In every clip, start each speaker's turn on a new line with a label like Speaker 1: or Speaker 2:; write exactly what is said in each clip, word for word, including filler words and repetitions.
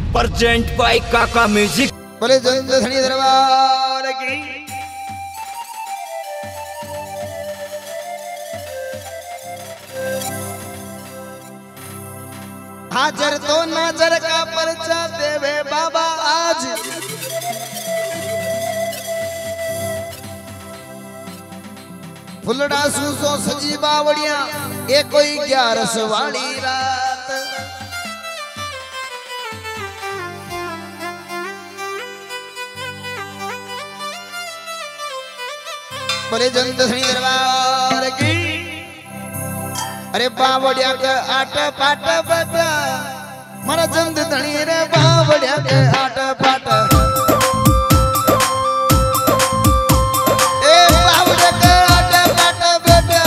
Speaker 1: Present by काका music.
Speaker 2: बोले धनी दरबार की। हाजर तो नाजर का पर्चा देवे बाबा आज। फुलड़ा सूसो सजी बावड़िया ये कोई ग्यारस वाली रात। बोले जंत धनी दरबार की। अरे बावड़िया के आट पाट बता मारा जंत धनी रे बावड़िया के आट पाट। ए बावड़िया के आट पाट बेटा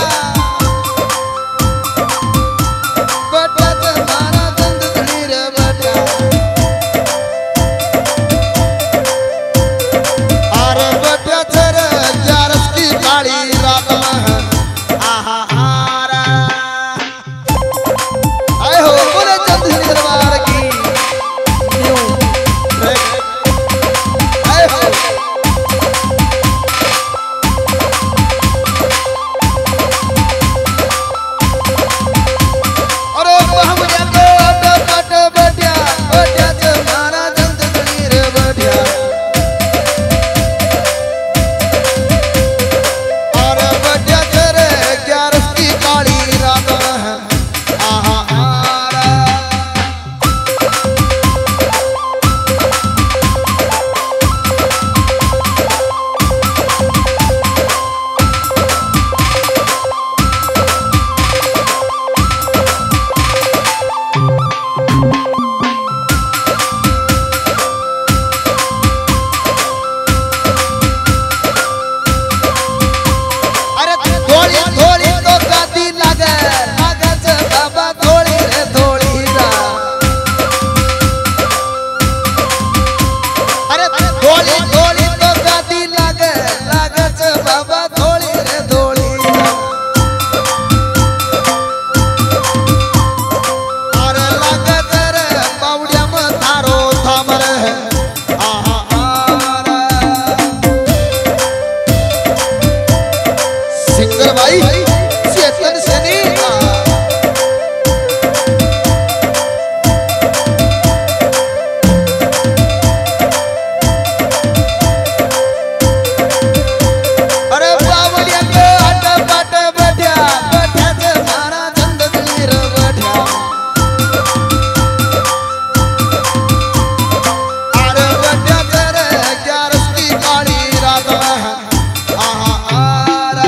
Speaker 2: बेटा ते मारा जंत धनी रे बेटा। अरे बेटा तेरे ग्यारस की काली रात में आहा आरा आए हो। बोले जंत धनी दरबार की। न्यू आए हो। अरे बावड़िया के आट पाट बेटा बेटा ते मारा जंत धनी रे बेटा। अरे बेटा तेरे ग्यारस की काली रात में आहा आरा। अरे थोड़ी थोड़ी तो गाती लागे लागे से बाबा थोड़ी रे थोड़ी रा। अरे थोड़ी थोड़ी तो गाती लागे लागे से बाबा थोड़ी रे थोड़ी रा। अरे लागे तेरे बावड़िया में थारो थामर है आहा आरा। सिंगर भाई चेतन सैनी। अरे बावड़िया के आट पाट बैठा बैठा से मारा जंत धनी रे बैठा। अरे बैठा तेरे ग्यारस की काली रात में आहा आरा।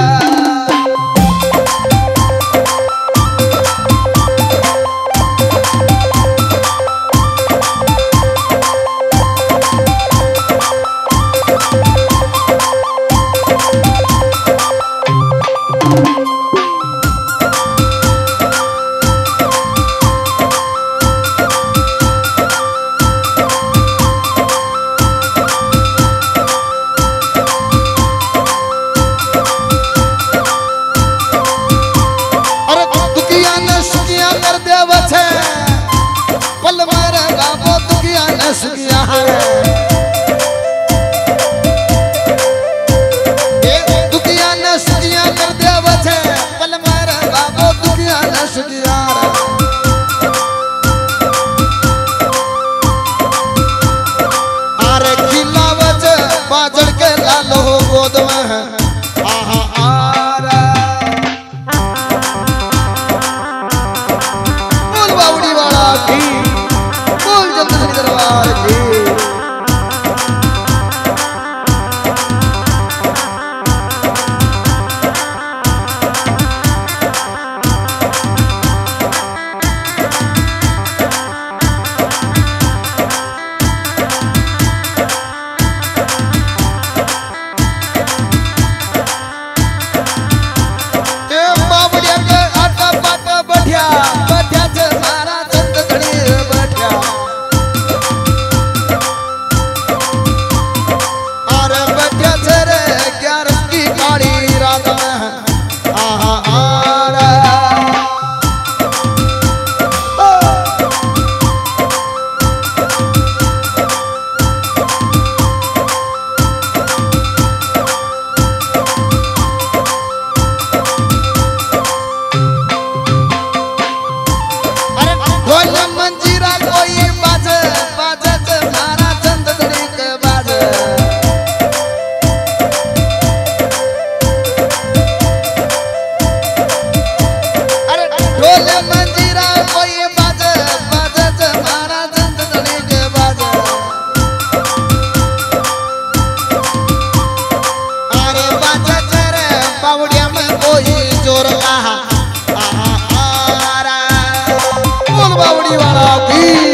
Speaker 2: अरे दुखिया ने सुखिया कर दे बचे पल मेरे बाबो दुखिया ने सुखिया है। ए दुखिया ने सुखिया कर दे बचे पल मेरे बाबो दुखिया ने सुखिया है। अरे खिला बचे बाजड़ के लालो गोद में है आहा आरा। बोल बावड़ी वाला की। बोल जंत धनी दरबार की। बावड़ी वाला की